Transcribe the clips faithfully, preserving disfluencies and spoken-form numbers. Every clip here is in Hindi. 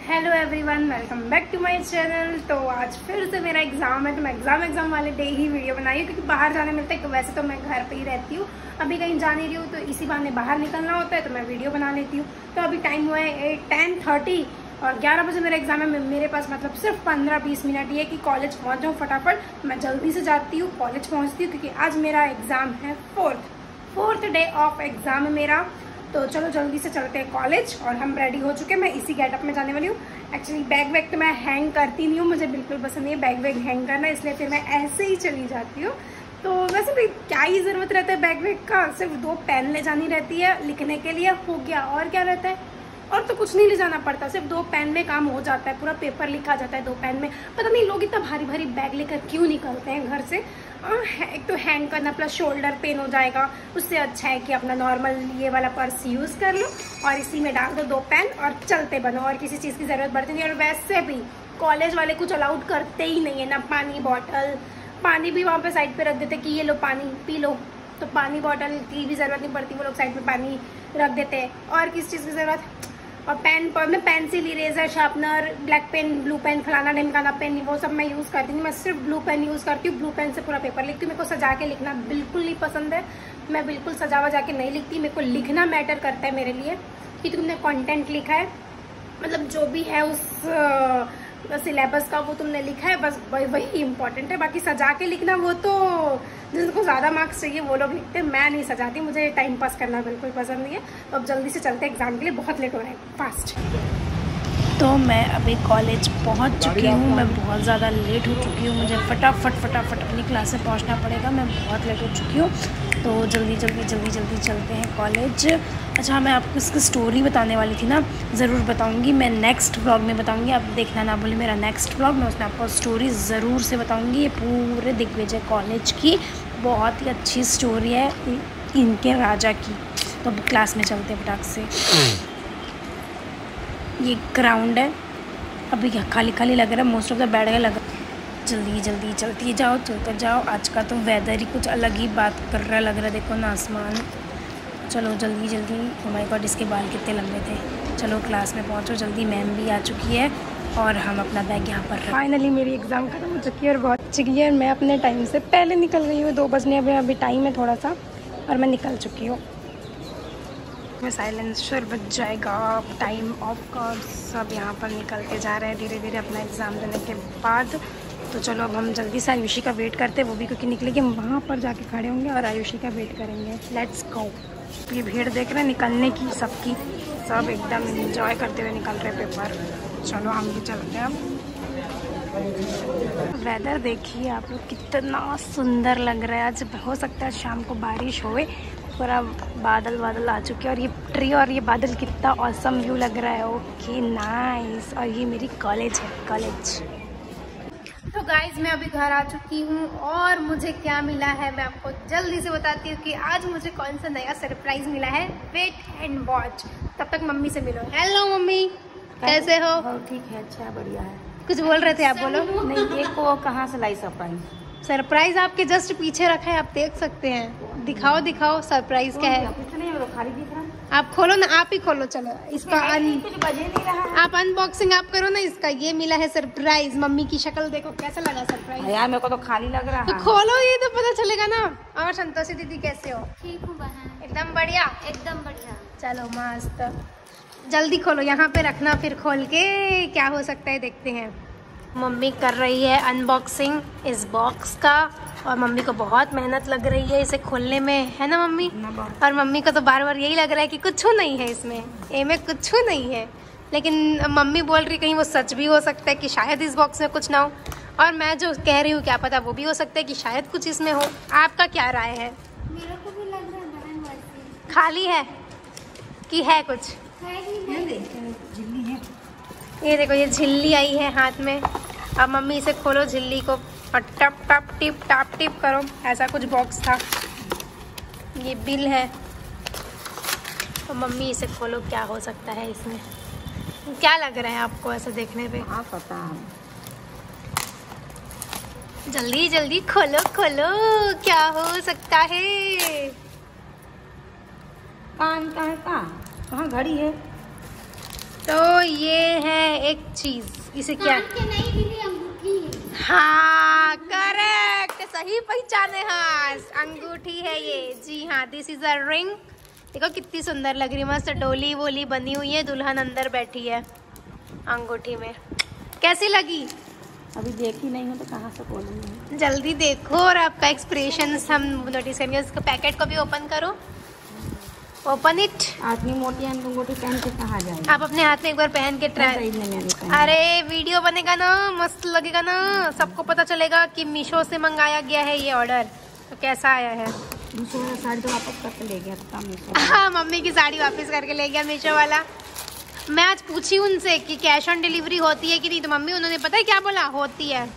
Hello everyone, welcome back to my channel. तो आज फिर से मेरा एग्जाम है, तो मैं एग्जाम एग्जाम वाले डे ही वीडियो बनाई हूँ क्योंकि बाहर जाने मिलता है। तो वैसे तो मैं घर पे ही रहती हूँ, अभी कहीं जा नहीं रही हूँ, तो इसी बहाने बाहर निकलना होता है तो मैं वीडियो बना लेती हूँ। तो अभी टाइम हुआ है टेन थर्टी और ग्यारह बजे मेरा एग्जाम है। मेरे पास मतलब सिर्फ पंद्रह बीस मिनट ये कि कॉलेज पहुँच जाऊँ फटाफट। मैं जल्दी से जाती हूँ, कॉलेज पहुँचती हूँ क्योंकि आज मेरा एग्जाम है fourth fourth day of exam है मेरा। तो चलो जल्दी से चलते हैं कॉलेज और हम रेडी हो चुके हैं। मैं इसी गेटअप में जाने वाली हूँ। एक्चुअली बैग वैग तो मैं हैंग करती नहीं हूँ, मुझे बिल्कुल पसंद नहीं है बैग वैग हैंग करना, इसलिए फिर मैं ऐसे ही चली जाती हूँ। तो वैसे भी क्या ही ज़रूरत रहता है बैग वैग का, सिर्फ दो पेन ले जानी रहती है लिखने के लिए, हो गया। और क्या रहता है, और तो कुछ नहीं ले जाना पड़ता, सिर्फ दो पेन में काम हो जाता है, पूरा पेपर लिखा जाता है दो पेन में। पता नहीं लोग इतना भारी भारी बैग लेकर क्यों निकलते हैं घर से। एक तो हैंग करना प्लस शोल्डर पेन हो जाएगा, उससे अच्छा है कि अपना नॉर्मल ये वाला पर्स यूज़ कर लो और इसी में डाल दो दो पेन और चलते बनो, और किसी चीज़ की ज़रूरत पड़ती नहीं। और वैसे भी कॉलेज वाले कुछ अलाउड करते ही नहीं है ना, पानी बॉटल, पानी भी वहाँ पे साइड पे रख देते कि ये लो पानी पी लो, तो पानी बॉटल की भी ज़रूरत नहीं पड़ती, वो लोग साइड में पानी रख देते हैं। और किस चीज़ की ज़रूरत, और पेन पर मैं pencil, eraser, sharpener, black pen, blue pen, फलाना ढिमकाना पेन, वो सब मैं यूज़ करती हूँ। मैं सिर्फ ब्लू पेन यूज़ करती हूँ, ब्लू पेन से पूरा पेपर लिखती हूँ। मेरे को सजा के लिखना बिल्कुल नहीं पसंद है, मैं बिल्कुल सजा वजा के नहीं लिखती। मेरे को लिखना मैटर करता है मेरे लिए कि तुमने कंटेंट लिखा है, मतलब जो भी है उस सिलेबस का वो तुमने लिखा है, बस वही इम्पोर्टेंट है। बाकी सजा के लिखना वो तो जिनको ज़्यादा मार्क्स चाहिए वो लोग लिखते हैं, मैं नहीं सजाती, मुझे टाइम पास करना बिल्कुल पसंद नहीं है। तो अब जल्दी से चलते हैं एग्जाम के लिए, बहुत लेट हो रहा है, फास्ट। तो मैं अभी कॉलेज पहुंच चुकी हूँ, मैं बहुत ज़्यादा लेट हो चुकी हूँ, मुझे फटाफट फटाफट अपनी क्लास से पहुंचना पड़ेगा, मैं बहुत लेट हो चुकी हूँ। तो जल्दी जल्दी जल्दी जल्दी चलते हैं कॉलेज। अच्छा, मैं आपको इसकी स्टोरी बताने वाली थी ना, ज़रूर बताऊँगी, मैं नेक्स्ट व्लॉग में बताऊँगी, आप देखना ना भूलें मेरा नेक्स्ट व्लॉग, मैं उसमें आपको स्टोरी ज़रूर से बताऊँगी। ये पूरे दिग्विजय कॉलेज की बहुत ही अच्छी स्टोरी है, इनके राजा की। तो अब क्लास में चलते हैं फटाक से। ये ग्राउंड है, अभी क्या खाली खाली लग रहा है, मोस्ट ऑफ द बैठ गए लग। जल्दी जल्दी चलती जाओ, चलते जाओ। आज का तो वेदर ही कुछ अलग ही बात कर रहा है, लग रहा है, देखो ना आसमान। चलो जल्दी जल्दी, ओ माय गॉड इसके बाल कितने लंबे थे। चलो क्लास में पहुंचो जल्दी, मैम भी आ चुकी है और हम अपना बैग यहाँ पर। फाइनली मेरी एग्ज़ाम खत्म हो चुकी है और बहुत अच्छी गई है। मैं अपने टाइम से पहले निकल गई हूँ, दो बजने अभी अभी टाइम है थोड़ा सा, और मैं निकल चुकी हूँ। में साइलेंसर बज जाएगा, टाइम ऑफ कोर्स। सब यहाँ पर निकलते जा रहे हैं धीरे धीरे अपना एग्ज़ाम देने के बाद। तो चलो अब हम जल्दी से आयुषी का वेट करते हैं, वो भी क्योंकि निकलेगी, हम वहाँ पर जाके खड़े होंगे और आयुषी का वेट करेंगे। Let's go. ये भीड़ देख रहे हैं निकलने की सबकी, सब एकदम एंजॉय करते हुए निकल रहे पेपर। चलो हम भी चलते हैं अब। वेदर देखिए आप लोग, कितना सुंदर लग रहा है। आज हो सकता है शाम को बारिश होए, पूरा बादल बादल आ चुके हैं और ये ट्री और ये बादल कितना ऑसम व्यू लग रहा है। Okay nice. और ये मेरी कॉलेज है, कॉलेज। तो गाइज मैं अभी घर आ चुकी हूँ और मुझे क्या मिला है मैं आपको जल्दी से बताती हूँ कि आज मुझे कौन सा नया सरप्राइज मिला है। वेट एंड वॉच, तब तक मम्मी से मिलो। हेलो मम्मी, कैसे हो? ठीक है, अच्छा बढ़िया है। कुछ बोल रहे थे आप, बोलो। नहीं, ये को कहाँ से लाई सरप्राइज? सरप्राइज आपके जस्ट पीछे रखा है, आप देख सकते हैं। दिखाओ दिखाओ सरप्राइज क्या है। कुछ नहीं, वो खाली दिख रहा है। आप खोलो ना, आप ही खोलो। चलो इसका अन... कुछ बजे नहीं रहा। आप अनबॉक्सिंग आप करो ना इसका। ये मिला है सरप्राइज, मम्मी की शक्ल देखो कैसा लगा सरप्राइज। यार मेरे को तो खाली लग रहा है। तो खोलो, ये तो पता चलेगा ना। और संतोषी दीदी कैसे हो? ठीक हूँ बहन, एकदम बढ़िया, एकदम बढ़िया। चलो मस्त। जल्दी खोलो, यहाँ पे रखना, फिर खोल के क्या हो सकता है देखते हैं। मम्मी कर रही है अनबॉक्सिंग इस बॉक्स का और मम्मी को बहुत मेहनत लग रही है इसे खोलने में, है ना मम्मी? और मम्मी को तो बार बार यही लग रहा है कि कुछ नहीं है इसमें, ए में कुछ नहीं है। लेकिन मम्मी बोल रही कहीं वो सच भी हो सकता है कि शायद इस बॉक्स में कुछ ना हो, और मैं जो कह रही हूँ क्या पता वो भी हो सकता है कि शायद कुछ इसमें हो। आपका क्या राय है? मेरे को भी लग रहा है बहन वैसे। खाली है कि है कुछ? है ही नहीं। झिल्ली है। ये देखो, ये झिल्ली आई है हाथ में। अब मम्मी इसे खोलो झिल्ली को और टप टप टिप टाप टिप करो, ऐसा कुछ बॉक्स था। ये बिल है तो मम्मी इसे खोलो, क्या हो सकता है इसमें? क्या लग रहा है आपको ऐसे देखने पे? हाँ पता है। जल्दी जल्दी खोलो खोलो, क्या हो सकता है? कहाँ का है? कहाँ कहाँ घड़ी है? तो ये है एक चीज, इसे क्या? कान के नहीं दीदी, अंगूठी है। हाँ करेक्ट, सही पहचाने। हाँ अंगूठी है ये जी। हाँ दिस इज अ रिंग। देखो कितनी सुंदर लग रही है, मस्त डोली वोली बनी हुई है, दुल्हन अंदर बैठी है अंगूठी में। कैसी लगी? अभी देखी नहीं हूँ तो कहाँ से बोलूँगी। जल्दी देखो और आपका एक्सप्रेशन हम नोटिस करेंगे। उसका पैकेट को भी ओपन करो, ओपन इट। आदमी मोटी अंगूठी पहन के कहाँ जाएगी? आप अपने हाथ में एक बार पहन के ट्राई। अरे वीडियो बनेगा ना, मस्त लगेगा ना, सबको पता चलेगा कि मीशो से मंगाया गया है ये ऑर्डर। तो कैसा आया है? मीशो वाला साड़ी तो वापस करके ले गया था मीशो। हाँ मम्मी की साड़ी वापस करके ले गया मीशो वाला। मैं आज पूछी उनसे कि कैश ऑन डिलीवरी होती है कि नहीं, तो मम्मी उन्होंने पता है क्या बोला, होती है।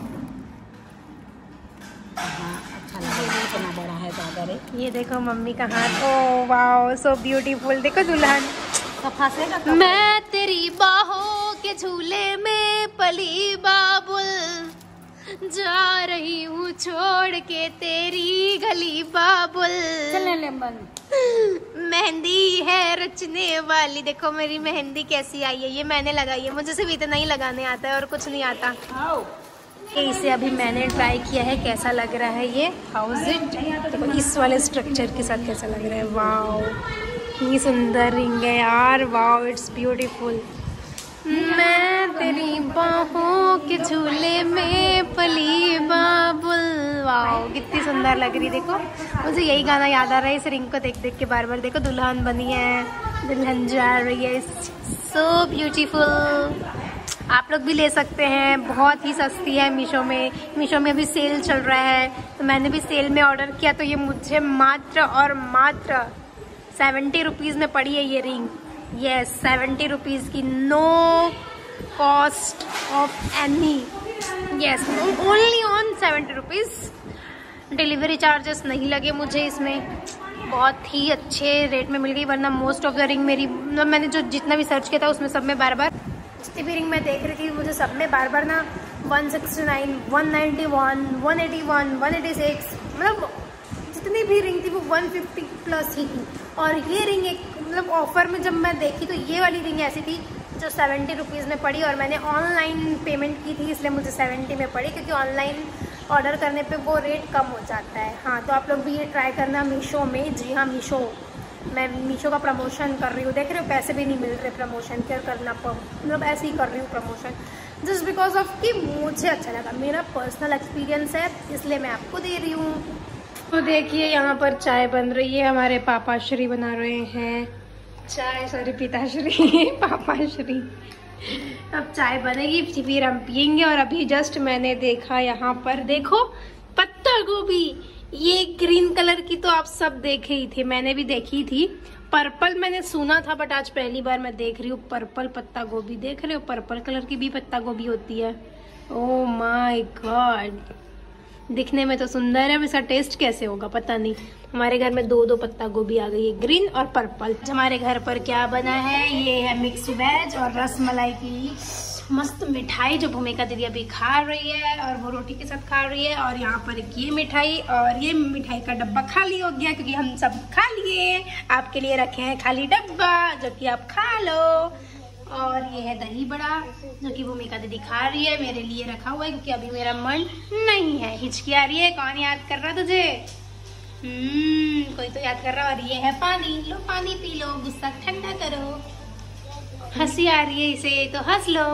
हाँ अच्छा लगा, इतना बड़ा है चादर है। ये देखो मम्मी का हाथ, ओ वाओ सो ब्यूटीफुल। देखो दुल्हन, फंसेगा तो। मैं तेरी बाहों के झूले में पली बाबुल, जा रही हूँ छोड़ के तेरी गली बाबुल। चलने ले बंद। मेहंदी है रचने वाली। देखो मेरी मेहंदी कैसी आई है, ये मैंने लगाई है, मुझे सिर्फ इतना ही लगाने आता है और कुछ नहीं आता। इसे अभी मैंने ट्राई किया है, कैसा लग रहा है ये, हाउ इज इट। देखो इस वाले स्ट्रक्चर के साथ कैसा लग रहा है। वाओ ये सुंदर रिंग है यार, वाओ इट्स ब्यूटीफुल। मैं तेरी बाहों के झूले में पली बाबुल। वाओ कितनी सुंदर लग रही। देखो मुझे यही गाना याद आ रहा है इस रिंग को देख देख के बार बार। देखो दुल्हन बनी है, दुल्हन जा रही है, सो ब्यूटीफुल। आप लोग भी ले सकते हैं, बहुत ही सस्ती है मीशो में। मीशो में अभी सेल चल रहा है तो मैंने भी सेल में ऑर्डर किया, तो ये मुझे मात्र और मात्र सेवेंटी रुपीज़ में पड़ी है ये रिंग। यस सेवेंटी रुपीज़ की, no cost of any. Yes only on seventy rupees. Delivery charges नहीं लगे मुझे इसमें, बहुत ही अच्छे रेट में मिल गई। वरना मोस्ट ऑफ द रिंग मेरी, मतलब मैंने जो जितना भी सर्च किया था उसमें सब में बार बार, जितनी भी रिंग मैं देख रही थी मुझे सब में बार बार ना one sixty nine, one ninety one, one eighty one, one eighty six, मतलब जितनी भी रिंग थी वो वन फिफ्टी प्लस ही थी। और ये रिंग एक मतलब ऑफर में जब मैं देखी तो ये वाली रिंग ऐसी थी जो सेवेंटी रुपीज़ में पड़ी, और मैंने ऑनलाइन पेमेंट की थी इसलिए मुझे सेवेंटी में पड़ी, क्योंकि ऑनलाइन ऑर्डर करने पे वो रेट कम हो जाता है। हाँ तो आप लोग भी ये ट्राई करना मीशो में। जी हाँ मीशो, मैं मीशो का प्रमोशन कर रही हूँ, देख रहे हो पैसे भी नहीं मिल रहे प्रमोशन क्या करना, मतलब ऐसे ही कर रही हूँ प्रमोशन जस्ट बिकॉज ऑफ कि मुझे अच्छा लगा, मेरा पर्सनल एक्सपीरियंस है इसलिए मैं आपको दे रही हूँ। तो देखिए यहाँ पर चाय बन रही है, हमारे पापा श्री बना रहे हैं चाय, सॉरी पिताश्री पापाश्री। अब चाय बनेगी फिर हम पियेंगे। और अभी जस्ट मैंने देखा यहाँ पर, देखो पत्ता गोभी, ये ग्रीन कलर की तो आप सब देखे ही थे, मैंने भी देखी थी। पर्पल मैंने सुना था बट आज पहली बार मैं देख रही हूँ पर्पल पत्ता गोभी। देख रहे हो पर्पल कलर की भी पत्ता गोभी होती है। ओह माय गॉड, दिखने में तो सुंदर है, इसका टेस्ट कैसे होगा पता नहीं। हमारे घर में दो दो पत्ता गोभी आ गई है, ग्रीन और पर्पल। हमारे घर पर क्या बना है, ये है मिक्स वेज और रस मलाई की मस्त मिठाई जो भूमिका दीदी अभी खा रही है, और वो रोटी के साथ खा रही है। और यहाँ पर ये मिठाई, और ये मिठाई का डब्बा खाली हो गया क्योंकि हम सब खा लिए, आपके लिए रखे हैं खाली डब्बा जो कि आप खा लो। और ये है दही बड़ा जो कि भूमिका दीदी खा रही है, मेरे लिए रखा हुआ है क्योंकि अभी मेरा मन नहीं है। हिचकी आ रही है, कौन याद कर रहा तुझे? हम्म कोई तो याद कर रहा। और ये है पानी, लो पानी पी लो, गुस्सा ठंडा करो। हंसी आ रही है इसे तो हंस लो।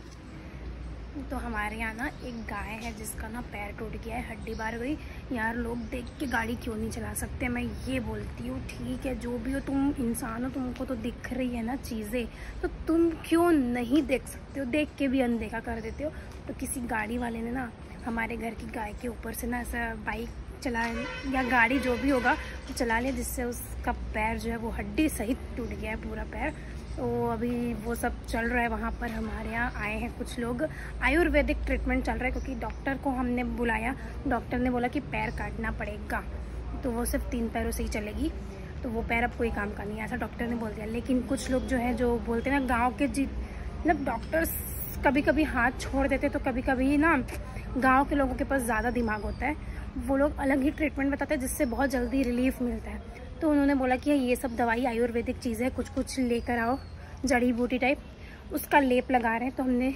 तो हमारे यहाँ ना एक गाय है जिसका ना पैर टूट गया है, हड्डी बाहर गई। यार लोग देख के गाड़ी क्यों नहीं चला सकते, मैं ये बोलती हूँ। ठीक है जो भी हो, तुम इंसान हो, तुमको तो दिख रही है ना चीज़ें, तो तुम क्यों नहीं देख सकते हो? देख के भी अनदेखा कर देते हो। तो किसी गाड़ी वाले ने ना हमारे घर की गाय के ऊपर से ना ऐसा बाइक चला या गाड़ी जो भी होगा तो चला लिया, जिससे उसका पैर जो है वो हड्डी सहित टूट गया है पूरा पैर। तो अभी वो सब चल रहा है वहाँ पर। हमारे यहाँ आए हैं कुछ लोग, आयुर्वेदिक ट्रीटमेंट चल रहा है क्योंकि डॉक्टर को हमने बुलाया, डॉक्टर ने बोला कि पैर काटना पड़ेगा, तो वो सिर्फ तीन पैरों से ही चलेगी, तो वो पैर अब कोई काम का नहीं है, ऐसा डॉक्टर ने बोल दिया। लेकिन कुछ लोग जो है जो बोलते हैं ना गाँव के, जी मतलब डॉक्टर्स कभी कभी हाथ छोड़ देते, तो कभी कभी ना गाँव के लोगों के पास ज़्यादा दिमाग होता है, वो लोग अलग ही ट्रीटमेंट बताते हैं जिससे बहुत जल्दी रिलीफ मिलता है। तो उन्होंने बोला कि ये सब दवाई आयुर्वेदिक चीज़ें कुछ कुछ लेकर आओ, जड़ी बूटी टाइप, उसका लेप लगा रहे हैं। तो हमने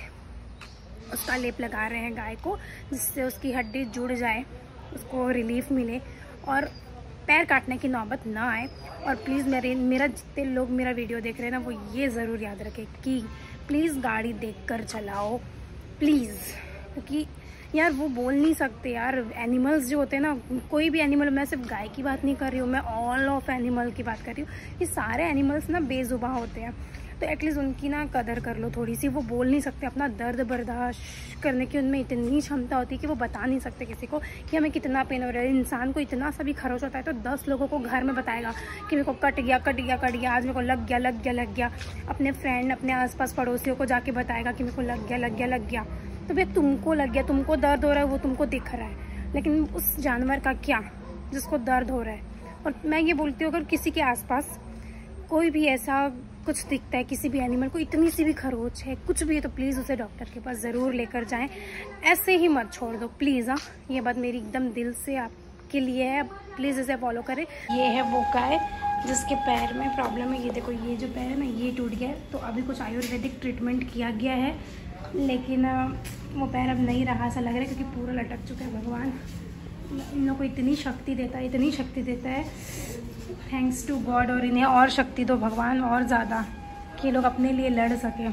उसका लेप लगा रहे हैं गाय को, जिससे उसकी हड्डी जुड़ जाए, उसको रिलीफ मिले और पैर काटने की नौबत ना आए। और प्लीज़ मेरे मेरा जितने लोग मेरा वीडियो देख रहे हैं ना, वो ये ज़रूर याद रखें कि प्लीज़ गाड़ी देखकर चलाओ प्लीज़, क्योंकि यार वो बोल नहीं सकते यार। एनिमल्स जो होते हैं ना, कोई भी एनिमल, मैं सिर्फ गाय की बात नहीं कर रही हूँ, मैं ऑल ऑफ एनिमल की बात कर रही हूँ। ये सारे एनिमल्स ना बेजुबान होते हैं, तो एटलीस्ट उनकी ना कदर कर लो थोड़ी सी। वो बोल नहीं सकते, अपना दर्द बर्दाश्त करने की उनमें इतनी क्षमता होती है कि वो बता नहीं सकते किसी को कि हमें कितना पेन हो रहा है। इंसान को इतना सा भी खरोच होता है तो दस लोगों को घर में बताएगा कि मेरे को कट गया कट गया कट गया, आज मेरे को लग गया लग गया लग गया। अपने फ्रेंड, अपने आसपास पड़ोसियों को जाके बताएगा कि मेरे को लग गया लग गया लग गया। तो भैया तुमको लग गया, तुमको दर्द हो रहा है, वो तुमको दिख रहा है, लेकिन उस जानवर का क्या जिसको दर्द हो रहा है। और मैं ये बोलती हूँ, अगर किसी के आसपास कोई भी ऐसा कुछ दिखता है, किसी भी एनिमल को इतनी सी भी खरोच है, कुछ भी है, तो प्लीज़ उसे डॉक्टर के पास ज़रूर लेकर जाएं। ऐसे ही मत छोड़ दो प्लीज़। हाँ, ये बात मेरी एकदम दिल से आपके लिए है, प्लीज़ इसे फॉलो करें। ये है वो गाय जिसके पैर में प्रॉब्लम है। ये देखो, ये जो पैर है ना, ये टूट गया है। तो अभी कुछ आयुर्वेदिक ट्रीटमेंट किया गया है, लेकिन वो पैर अब नहीं रहा ऐसा लग रहा है, क्योंकि पूरा लटक चुका है। भगवान इन लोगों को इतनी शक्ति देता है, इतनी शक्ति देता है, थैंक्स टू गॉड। और इन्हें और शक्ति दो भगवान, और ज़्यादा, कि ये लोग अपने लिए लड़ सकें।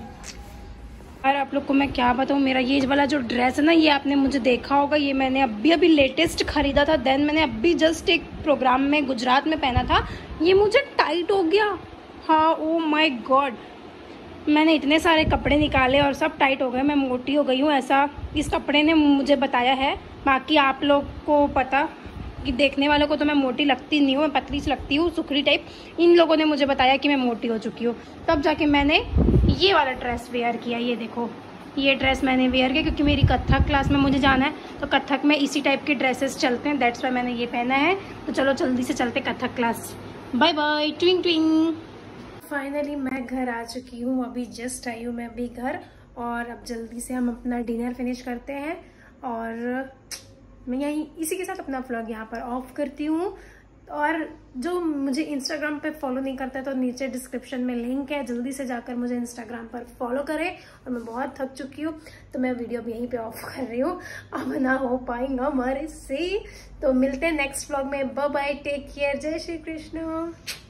और आप लोग को मैं क्या बताऊँ, मेरा ये वाला जो ड्रेस है ना, ये आपने मुझे देखा होगा, ये मैंने अभी अभी लेटेस्ट ख़रीदा था। देन मैंने अभी जस्ट एक प्रोग्राम में गुजरात में पहना था, ये मुझे टाइट हो गया। हाँ, ओ माय गॉड, मैंने इतने सारे कपड़े निकाले और सब टाइट हो गए, मैं मोटी हो गई हूँ, ऐसा इस कपड़े ने मुझे बताया है। बाकी आप लोग को पता कि देखने वालों को तो मैं मोटी लगती नहीं हूँ, मैं पतली सी लगती हूँ, सुखरी टाइप। इन लोगों ने मुझे बताया कि मैं मोटी हो चुकी हूँ, तब जाके मैंने ये वाला ड्रेस वेयर किया। ये देखो, ये ड्रेस मैंने वेयर किया क्योंकि मेरी कथक क्लास में मुझे जाना है, तो कथक में इसी टाइप के ड्रेसेस चलते हैं, दैट्स वाई मैंने ये पहना है। तो चलो जल्दी से चलते कथक क्लास। बाय बाय, ट्विंग ट्विंग। फाइनली मैं घर आ चुकी हूँ, अभी जस्ट आई हूँ मैं अभी घर। और अब जल्दी से हम अपना डिनर फिनिश करते हैं, और मैं यहीं इसी के साथ अपना व्लॉग यहाँ पर ऑफ करती हूँ। और जो मुझे इंस्टाग्राम पे फॉलो नहीं करता है, तो नीचे डिस्क्रिप्शन में लिंक है, जल्दी से जाकर मुझे इंस्टाग्राम पर फॉलो करें। और मैं बहुत थक चुकी हूँ, तो मैं वीडियो भी यहीं पे ऑफ कर रही हूँ, अब ना हो पाएगा हमारे से। तो मिलते हैं नेक्स्ट व्लॉग में, बाय बाय, टेक केयर, जय श्री कृष्ण।